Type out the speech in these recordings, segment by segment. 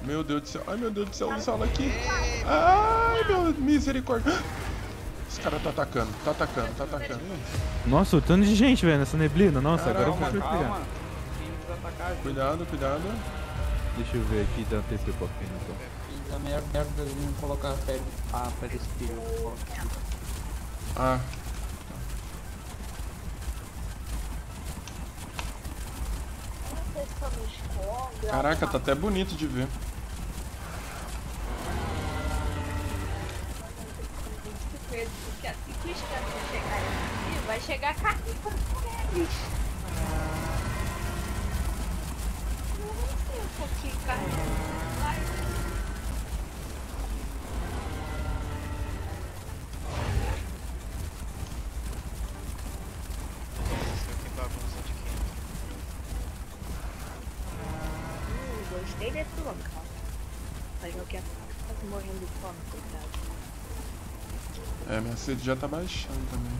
Meu Deus do céu. Ai, meu Deus do céu. Olha aqui. Ai, meu... Misericórdia. Os caras tá atacando. Tá atacando. Tá atacando. Nossa, o tanto de gente, velho, nessa neblina. Nossa, Caraca, agora eu vou pegar. Cuidado, cuidado. Deixa eu ver aqui, dá TP pra quem então. A merda de não colocar a pedra espírito. Ah. Caraca, tá até bonito de ver. Porque assim que os caras chegarem aqui, vai chegar carne pra eles. Não sei um pouquinho de carne. Vai. Que bagunça de quem? Gostei desse local. Mas eu quero ficar morrendo de fome, coitado. É, minha sede já tá baixando também.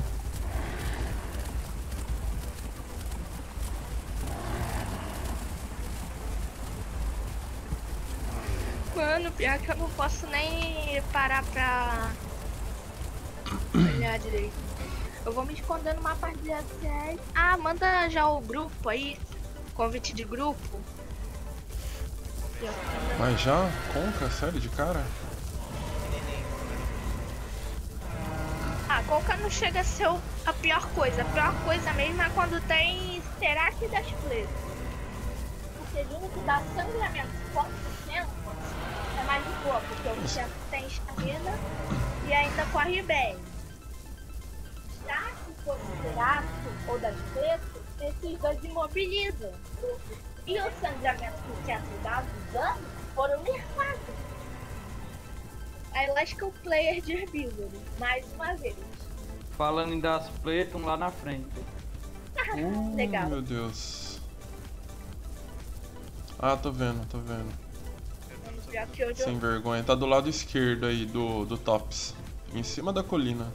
Mano, pior que eu não posso nem parar pra olhar direito. Eu vou me esconder numa parte de ACS. Ah, manda já o grupo aí. Convite de grupo. Mas já? Conca? Sério, de cara? Ah, Conca não chega a ser a pior coisa. A pior coisa mesmo é quando tem Serac das Flechas. Porque vindo que dá sangramento 4%, é mais de boa, porque o Vicente tem estamina e ainda corre bem. Já se for do Serac ou das Flechas, esses dois imobilizam. E o sangramento que o centro dá dos anos foram nerfados. Aí lasca o player de herbívoro, mais uma vez. Falando em das players, estão lá na frente. Legal. Meu Deus. Ah, tô vendo, tô vendo. Já que hoje Sem vergonha. Tá do lado esquerdo aí do Tops. Em cima da colina.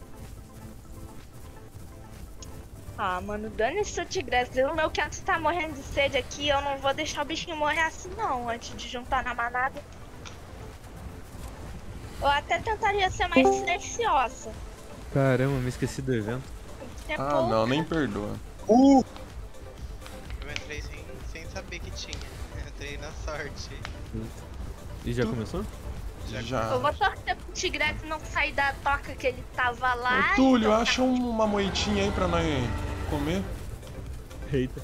Ah, mano, dane-se seu tigresse. O meu quieto tá morrendo de sede aqui. Eu não vou deixar o bichinho morrer assim, não, antes de juntar na manada. Eu até tentaria ser mais silenciosa. Caramba, me esqueci do evento. Ah, não, nem perdoa. Eu entrei sem saber que tinha. Eu entrei na sorte. E já começou? Já. Eu vou torcer pro tigresse não sair da toca que ele tava lá. Ô, Túlio, então... acha uma moitinha aí pra nós comer? Eita.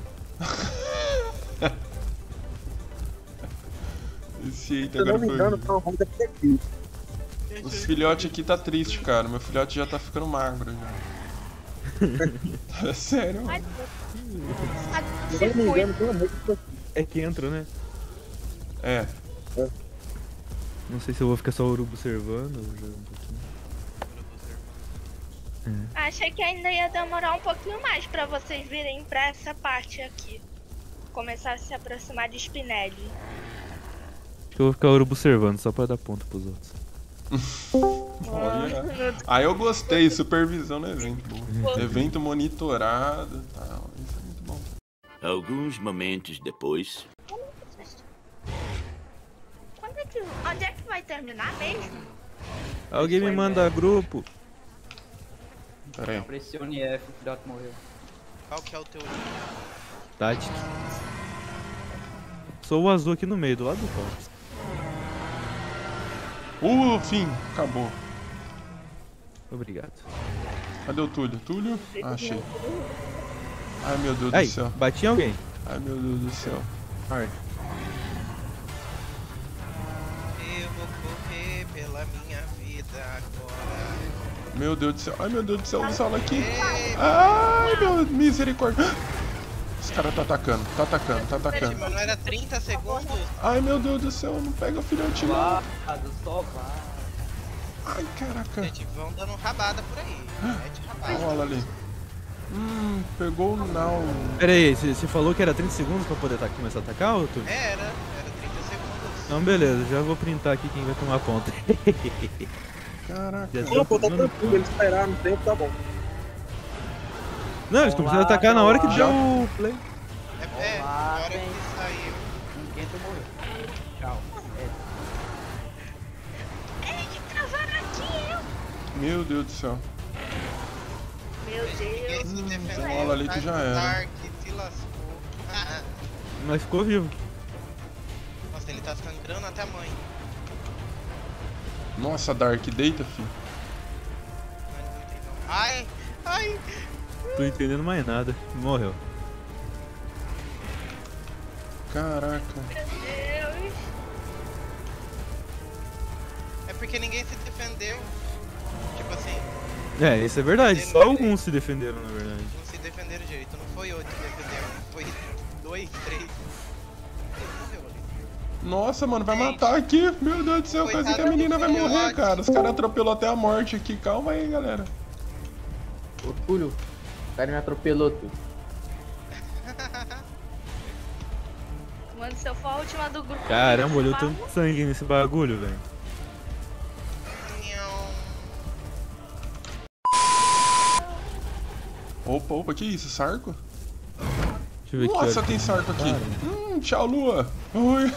Esse eita Se eu agora não me foi. engano, então vamos ter aqui. Os filhotes aqui tá triste, cara. Meu filhote já tá ficando magro já. É sério, mano. Se eu não me engano, tem uma música. É que entra, né? É. Não sei se eu vou ficar só urubu observando ou já um pouquinho. Achei que ainda ia demorar um pouquinho mais pra vocês virem pra essa parte aqui. Começar a se aproximar de Spinelli. Acho que eu vou ficar urubu observando só pra dar ponto pros outros. Olha. Aí eu gostei, supervisão no evento. Bom. Evento monitorado e tal. Isso é muito bom. Alguns momentos depois. Onde é que vai terminar mesmo? Alguém me manda grupo. Pera aí. Pressione F, o filhote morreu. Qual que é o teu link? Tati. Sou o azul aqui no meio, do lado do Tops. Fim, acabou. Obrigado. Cadê o Túlio? Túlio? Ah, achei. Ai, meu Deus Aí, do céu. bati em alguém. Ai, meu Deus do céu. Ai. Eu vou correr pela minha vida agora. Meu Deus do céu. Ai, meu Deus do céu. Olha aqui. Ai, meu... Misericórdia. Os caras tá atacando. Tá atacando, tá atacando. Não era 30 segundos? Ai, meu Deus do céu. Não pega o filhote lá. Só vai. Ai, caraca. Gente, vão dando rabada por aí. Mete rabada. Olha ali. Pegou o Now. Pera aí, você falou que era 30 segundos pra poder começar a atacar, ou tu? Era 30 segundos. Então beleza, já vou printar aqui quem vai tomar ponta. Caraca. Não, pô, tá tranquilo, ele esperar no tempo, tá bom. Não, eles começaram a atacar na hora que deu o play. Na hora que saiu. Ninguém morreu. Tchau. Meu Deus do céu. Meu Ninguém Deus. se defendeu. bola ali que já era. Dark se lascou. Mas ficou vivo. Nossa, ele tá sangrando até a mãe. Nossa, Dark, deita, filho. Ai, ai. Tô entendendo mais nada. Morreu. Caraca. Meu Deus. É porque ninguém se defendeu. Tipo assim, É, isso é verdade. Só alguns se defenderam, na verdade. não se defenderam direito. Não foi 8 que defenderam. Foi 2, 3. Nossa, mano, vai matar aqui. Meu Deus do céu, quase que a Coitada menina do vai morrer, filhote. cara. Os caras atropelou até a morte aqui. Calma aí, galera. Ô, Túlio, o cara me atropelou, tu. Mano, se eu for a última do grupo... Caramba, olhou eu tanto sangue nesse bagulho, velho. Opa, opa, que isso? Sarco? Deixa eu ver aqui. Nossa, olha. tem sarco aqui. Cara. Tchau, Lua. Oi.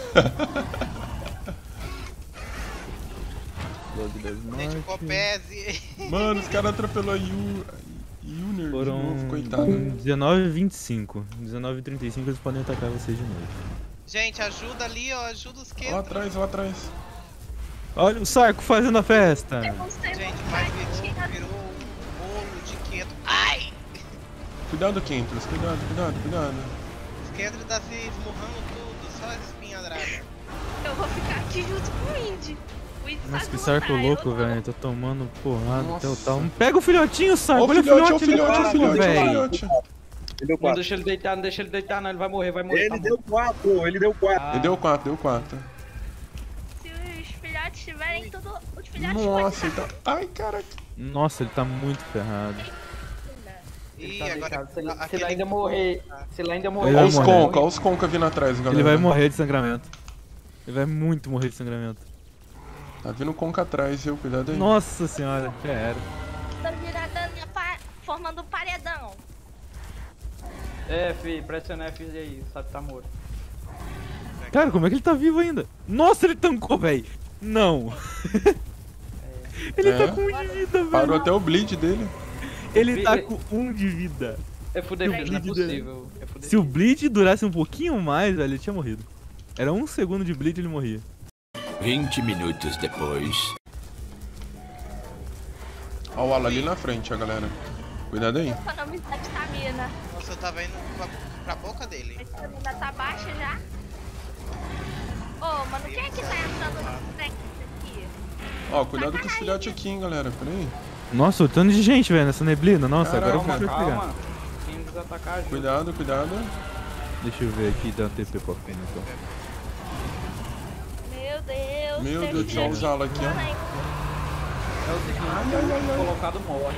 Log das Gente, mortes. Copese. Mano, os caras atropelou a Yuner de Foram novo, coitado. 19h25. 19h35 eles podem atacar vocês de novo. Gente, ajuda ali, ó. Ajuda os Lá quedos. atrás, lá atrás. Olha o Sarco fazendo a festa! não sei Gente, como mas vai tirar. virou um bolo de quedo. Ai! Cuidado, Kentros. Cuidado, cuidado, cuidado. Os quedos tá se esmurrando tudo. Só as espinhadradas. Eu vou ficar aqui junto com o Indy. O Indy Nossa, sabe que lutar, Sarco eu louco, não. velho. Tô tomando porrada até o Nossa. tal. Pega o filhotinho, Sarco! Ó o Olha filhote, ó o o filhote, filhote, ó o filhote, ó o velho. filhote. Ele deu Não 4. deixa ele deitar, não deixa ele deitar, não. Ele vai morrer, vai morrer. Ele deu 4, ele deu 4. Ele deu 4, deu 4. Se os filhotes estiverem tudo... Os filhotes Nossa, ele tá... Ai, caraca. Nossa, ele tá muito ferrado. Ih, Tá agora. deitado. Se ele aquele- ainda morrer, se ele ainda morrer, Ele Ó vai os morrer. conca, ó os conca vindo atrás, galera. Ele vai morrer de sangramento. Ele vai muito morrer de sangramento. Tá vindo conca atrás, viu? Cuidado aí. Nossa senhora, já era. Tá virada, formando um paredão. F, pressiona F aí, sabe que tá morto. Cara, como é que ele tá vivo ainda? Nossa, ele tancou, velho. Não. Ele É. tá com 1 de vida, velho. Parou até o bleed dele. Ele tá com 1 de vida. É fuder, Se o não é bleed possível. É fuder. Se o Bleed durasse um pouquinho mais, velho, ele tinha morrido. Era 1 segundo de Bleed e ele morria. 20 minutos depois. Ó o Ala ali na frente, ó, galera. Cuidado aí. Economizar de estamina. Nossa, eu tava indo pra boca dele. A estamina tá baixa já. Ô, mano, quem é que tá entrando no trem aqui? Ó, cuidado com os filhotes aqui, hein, galera. Pera aí. Nossa, o tanto de gente, velho, nessa neblina. Nossa, agora eu vou Caramba, pegar. Calma, quem nos atacar ajuda. Cuidado, cuidado. Deixa eu ver aqui, dá um TP pra fora, então. Meu Deus. Meu tem Deus do céu, gente os Ala aqui, ó. entrando aí. É o seguinte, o colocado morre.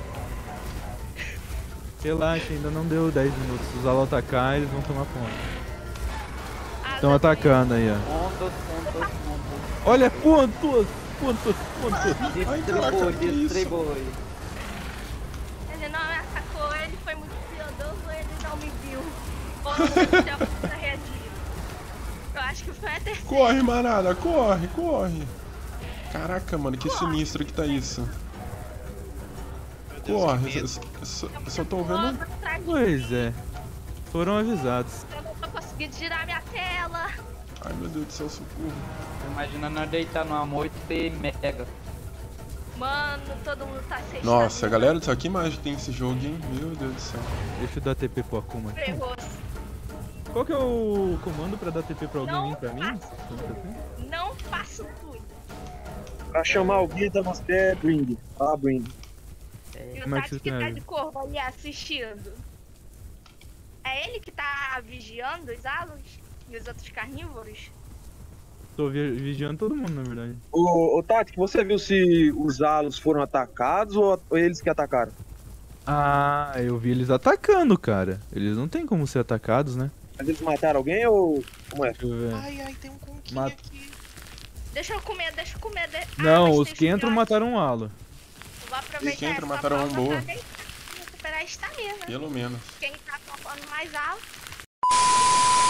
Relaxa, ainda não deu 10 minutos. Se os Ala atacar, eles vão tomar ponto. Ah, Estão atacando aí, ó. Pontos, pontos, pontos. Olha, pontos! Pontos, pontos! Ai, caraca, que isso? Distribui. Ele não me atacou, ele foi muito piedoso, ele não me viu. Ou não sei se eu reagir. Eu acho que foi a terceira. Corre, manada, corre, corre. Caraca, mano, que sinistro que tá isso. Meu Deus, Corre, que medo. eu só tô vendo... Pois é. Foram avisados. Eu não tô conseguindo girar minha tela. Ai, meu Deus do céu, socorro. Imagina nós deitar numa moita e ter mega. Mano, todo mundo tá sem Nossa, estamina. galera do céu, que imagem tem esse jogo, hein? Meu Deus do céu. Deixa eu dar TP pro Akuma. Ferrou. Qual que é o comando pra dar TP pra alguém Não vir pra mim? Não faço tudo. Pra chamar o guia, você é Bring. Ah, Bring. E o Como é que Tati você que tá tem? de corvo ali assistindo. É ele que tá vigiando os alos e os outros carnívoros? Tô vigiando todo mundo, na verdade. Ô, Tati, você viu se os Alos foram atacados ou eles que atacaram? Ah, eu vi eles atacando, cara. Eles não tem como ser atacados, né? Mas eles mataram alguém ou como é? Deixa eu ver. Ai, ai, tem um conquinho Mata. aqui. Deixa eu comer, deixa eu comer. Não, mas os tem que entram filhotes. mataram um halo. Vou aproveitar Os que entram essa mataram um pausa boa. pra recuperar a estamina. Pelo menos. Quem tá com mais alto.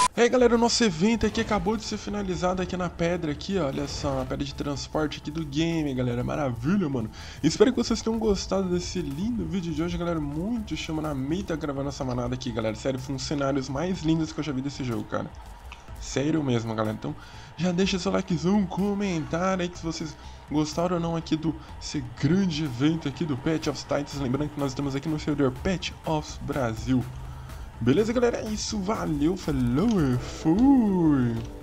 E aí galera, o nosso evento aqui acabou de ser finalizado aqui na pedra aqui, ó, olha só, a pedra de transporte aqui do game, galera, maravilha, mano. Espero que vocês tenham gostado desse lindo vídeo de hoje, galera, muito chama na meta gravando essa manada aqui, galera, sério, foi um dos cenários mais lindos que eu já vi desse jogo, cara. Sério mesmo, galera, então já deixa seu likezão, um comentário aí que se vocês gostaram ou não aqui desse grande evento aqui do Path of Titans, lembrando que nós estamos aqui no servidor Path of Brasil. Beleza, galera? É isso, valeu, falou, fui!